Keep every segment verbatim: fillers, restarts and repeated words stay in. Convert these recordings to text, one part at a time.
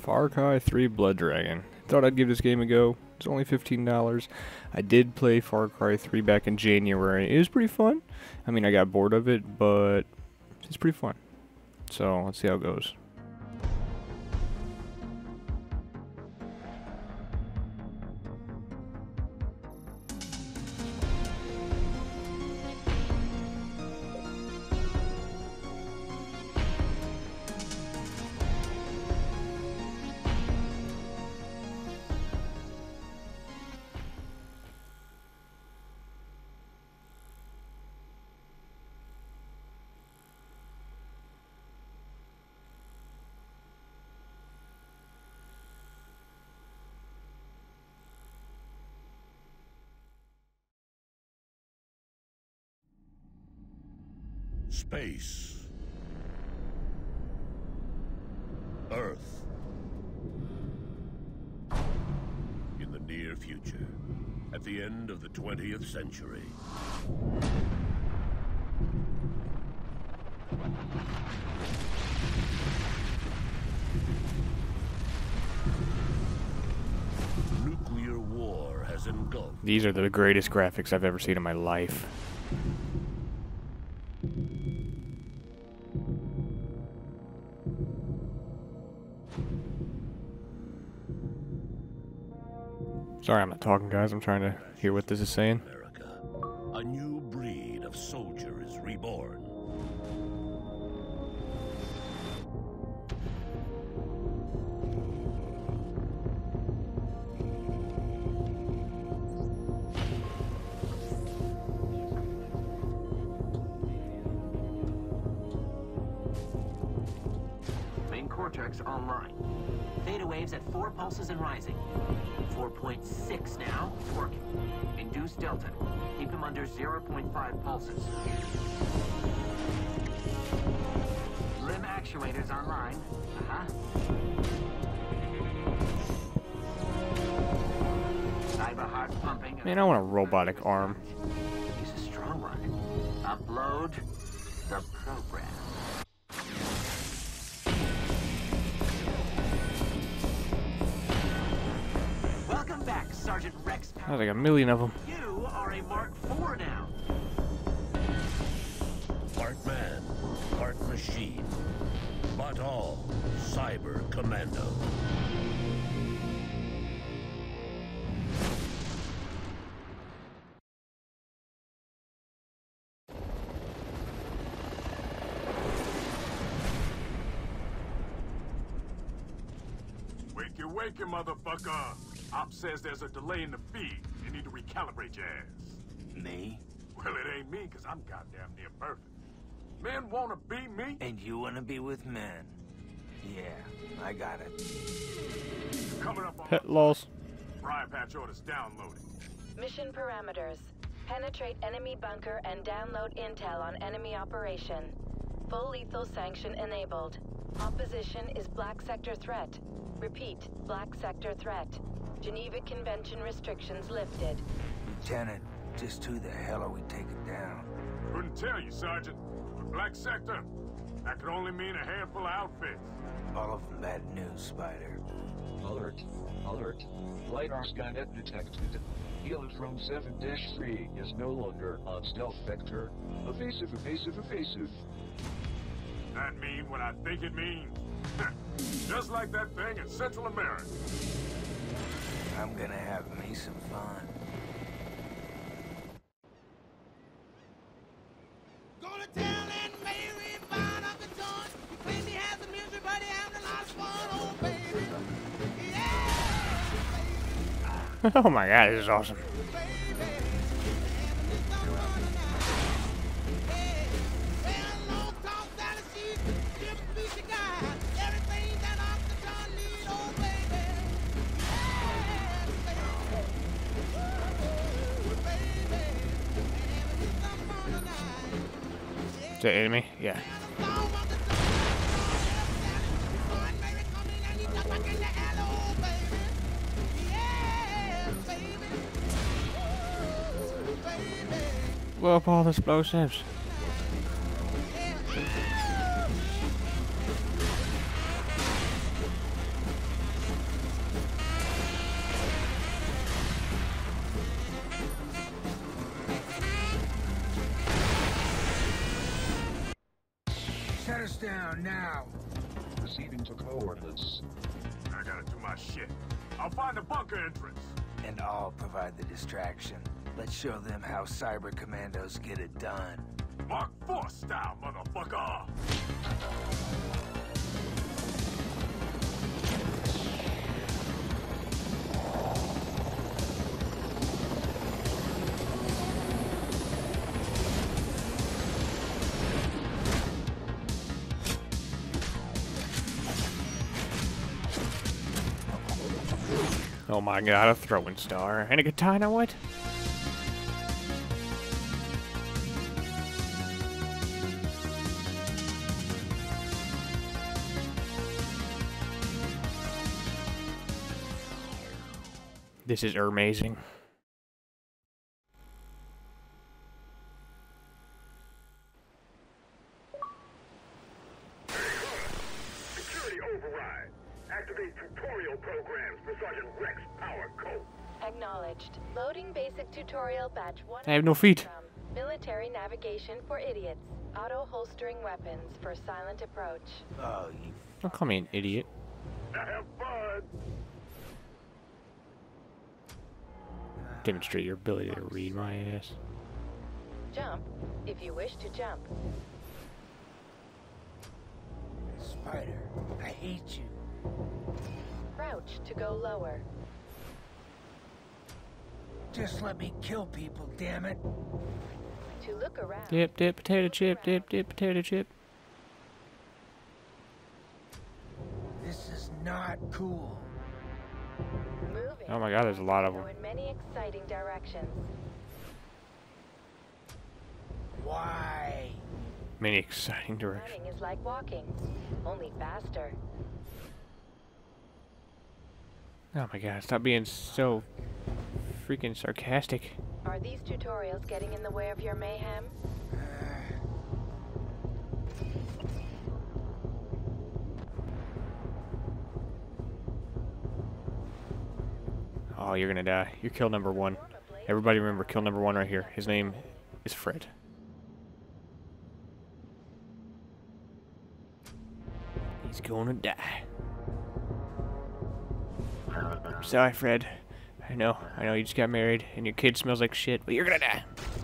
Far Cry three Blood Dragon. Thought I'd give this game a go. It's only fifteen dollars. I did play Far Cry three back in January. It was pretty fun. I mean, I got bored of it, but it's pretty fun. So, let's see how it goes. Space. Earth. In the near future, at the end of the twentieth century. Nuclear war has engulfed. These are the greatest graphics I've ever seen in my life. Sorry, I'm not talking, guys. I'm trying to hear what this is saying. America. A new breed of soldier is reborn. Main cortex online. Theta waves at four pulses and rising. four point six now, working. Induce delta. Keep him under zero point five pulses. Limb actuators online. Uh-huh. Cyber heart pumping. Man, I want a robotic arm. He's a strong one. Upload the program. Welcome back, Sergeant Rex. There's like a million of them. You are a Mark four now. Part man, part machine, but all cyber commando. Wakey, wakey, motherfucker. Op says there's a delay in the feed. You need to recalibrate your ass. Me? Well, it ain't me, because I'm goddamn near perfect. Men want to be me? And you want to be with men? Yeah, I got it. Coming up on Pet loss. Briar Patch orders downloaded. Mission parameters. Penetrate enemy bunker and download intel on enemy operation. Full lethal sanction enabled. Opposition is Black Sector threat. Repeat, Black Sector threat. Geneva Convention restrictions lifted. Lieutenant, just who the hell are we taking down? Couldn't tell you, Sergeant. But Black Sector, that could only mean a handful of outfits. All of them bad news, Spider. Alert. Alert. LiDAR Skynet detected. Helitron seven dash three is no longer on stealth vector. Evasive, evasive, evasive. That mean what I think it means. Just like that thing in Central America. I'm gonna have me some fun. Gonna tell and Mary find up the joint. He claims he has a misery, but he having a lot of fun, oh baby. Yeah, Oh my god, this is awesome. baby. Having me some fun tonight. Hey, well, long talk that is she's just a piece of guy. Everything that off the John need, oh baby. Yeah, baby. Ooh, baby. Having me some fun tonight. Is that enemy? Yeah. Blow up all the explosives. down now. Proceeding to coordinates. I gotta do my shit. I'll find the bunker entrance. And I'll provide the distraction. Let's show them how cyber commandos get it done. Mark four style, motherfucker. Oh my god, a throwing star. And a katana, what? This is amazing. Security override. Activate tutorial programs for Sergeant Rex Power Code. Acknowledged. Loading basic tutorial batch one. I have no feet. From military navigation for idiots. Auto holstering weapons for silent approach. Oh, you Don't call me an idiot. Now have fun. Demonstrate your ability to read my ass. Jump if you wish to jump. Spider, I hate you. Crouch to go lower. Just let me kill people, damn it. To look around. Dip, dip, potato chip, dip, dip, potato chip. This is not cool. Moving. Oh my god, there's a lot of them. Go in many exciting directions. Why? Many exciting directions. Running is like walking, only faster. Oh my god, stop being so freaking sarcastic. Are these tutorials getting in the way of your mayhem? Oh, you're gonna die. You're kill number one. Everybody remember kill number one right here. His name is Fred. He's gonna die. I'm sorry, Fred. I know, I know you just got married and your kid smells like shit, but you're gonna die.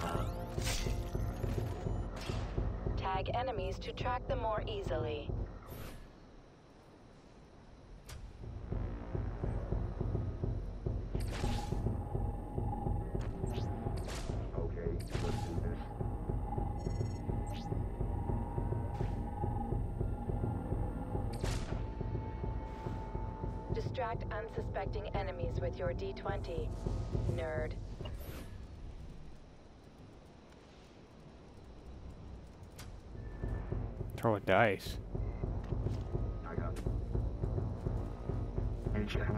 Tag enemies to track them more easily. Okay, let's do this. Distract unsuspecting enemies with your D twenty. Nerd. Throw a dice. I got it. Hey, check.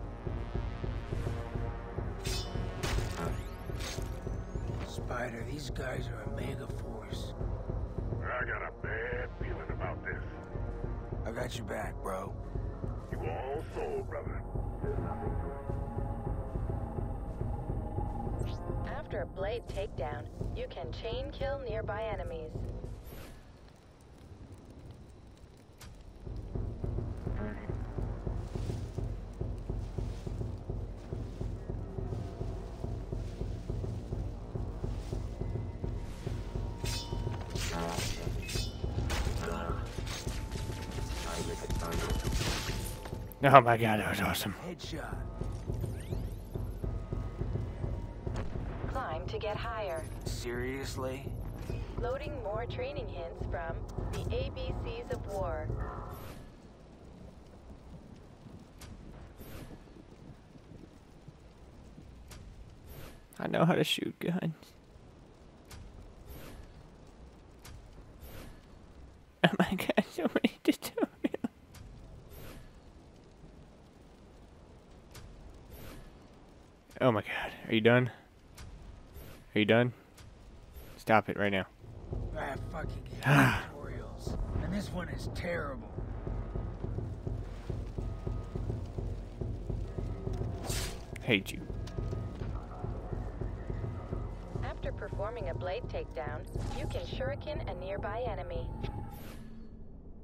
Spider, these guys are a mega force. I got a bad feeling about this. I got your back, bro. You all sold, brother. After a blade takedown, you can chain kill nearby enemies. Oh my god, that was awesome. Headshot. Climb to get higher. Seriously? Loading more training hints from the A B Cs of War. I know how to shoot guns. Oh my god, so many tutorials. Oh my god, are you done? Are you done? Stop it right now. I fucking hate tutorials. And this one is terrible. Hate you. After performing a blade takedown, you can shuriken a nearby enemy.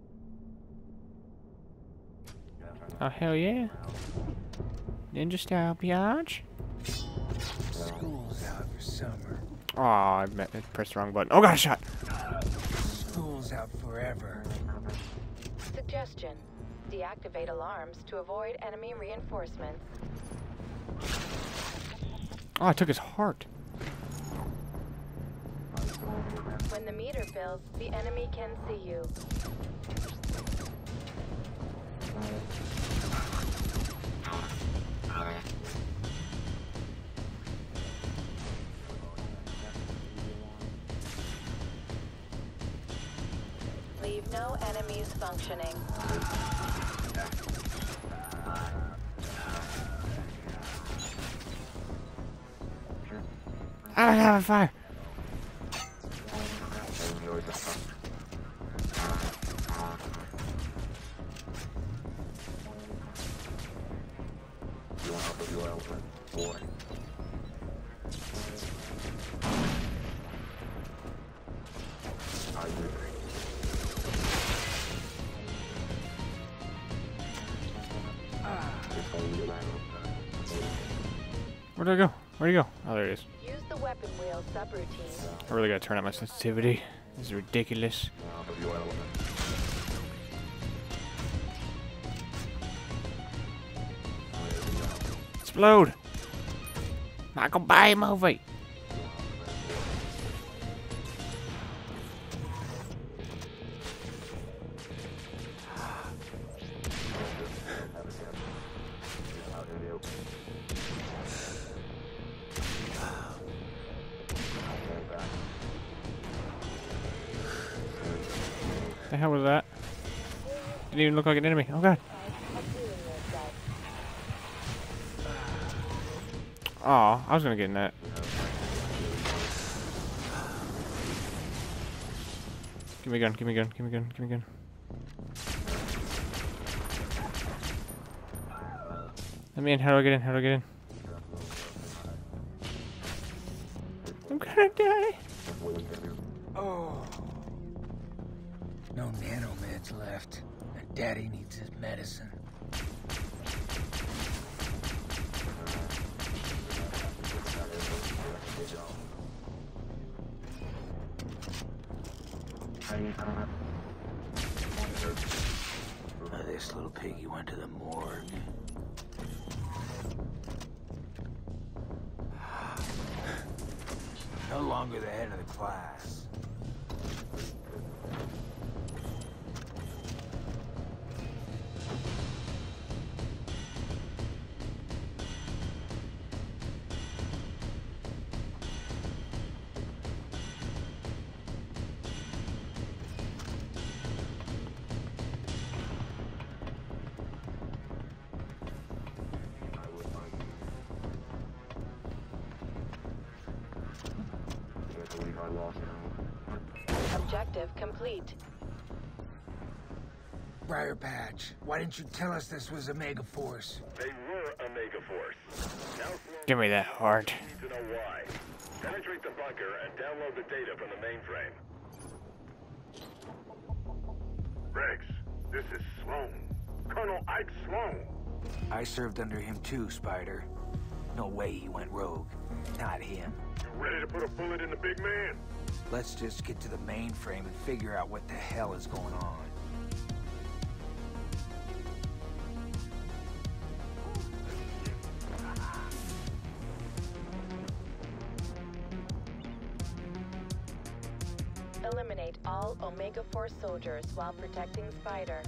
Oh, hell yeah. Ninja style, biatch. School's out for summer. Oh, I met- I pressed the wrong button. Oh, got a shot. School's out forever. Suggestion. Deactivate alarms to avoid enemy reinforcements. Oh, I took his heart. When the meter fills, the enemy can see you. Leave no enemies functioning. I don't have a fire. Where'd I go? Where'd he go? Oh, there he is. Use the weapon wheel subroutine. I really gotta turn up my sensitivity. This is ridiculous. Explode! Michael Bay movie! The hell was that? Didn't even look like an enemy. Oh god. Aw, I was gonna get in that. Give me a gun, give me a gun, give me a gun, give me a gun. Let me in, how do I get in, how do I get in? I'm gonna die. Oh. No nanomeds left. And Daddy needs his medicine. Oh, this little piggy went to the morgue. No longer the head of the class. Objective complete. Briar Patch, why didn't you tell us this was a Megaforce? They were a Megaforce. Now Sloan Give me that heart. needs to know why. Penetrate the bunker and download the data from the mainframe. Rex, this is Sloan. Colonel Ike Sloan. I served under him too, Spider. No way he went rogue. Not him. You ready to put a bullet in the big man? Let's just get to the mainframe and figure out what the hell is going on. Eliminate all Omega Force soldiers while protecting Spider.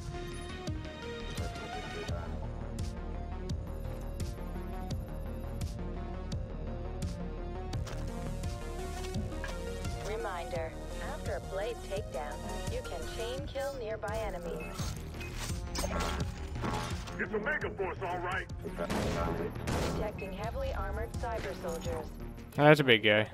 Reminder, after a blade takedown, you can chain kill nearby enemies. It's a Megaforce, all right. Detecting heavily armored cyber soldiers. Oh, that's a big guy.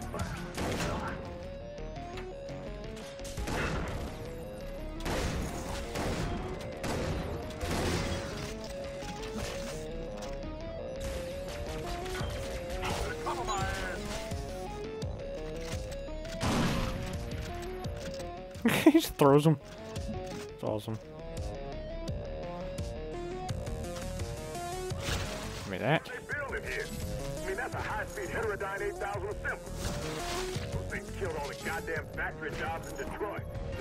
Cover my ass. He just throws them. It's awesome. me that. They build it here. I mean, that's a high-speed heterodyne eight thousand assembly. Those things killed all the goddamn factory jobs in Detroit.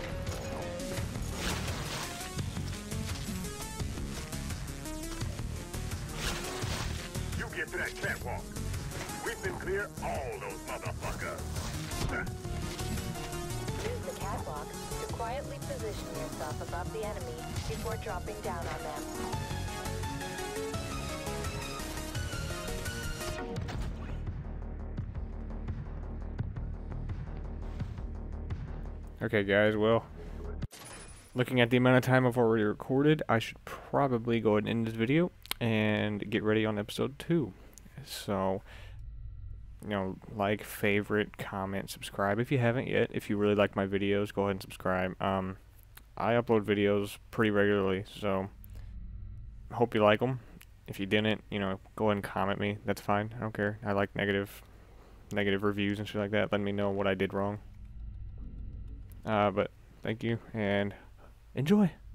You get to that catwalk. We've been clear all those motherfuckers. Use the catwalk to quietly position yourself above the enemy before dropping down on them. Okay, guys, well, looking at the amount of time I've already recorded, I should probably go ahead and end this video and get ready on episode two. So, you know, like, favorite, comment, subscribe if you haven't yet. If you really like my videos, go ahead and subscribe. Um, I upload videos pretty regularly, so hope you like them. If you didn't, you know, go ahead and comment me. That's fine. I don't care. I like negative, negative reviews and shit like that. Let me know what I did wrong. Uh, but thank you and enjoy.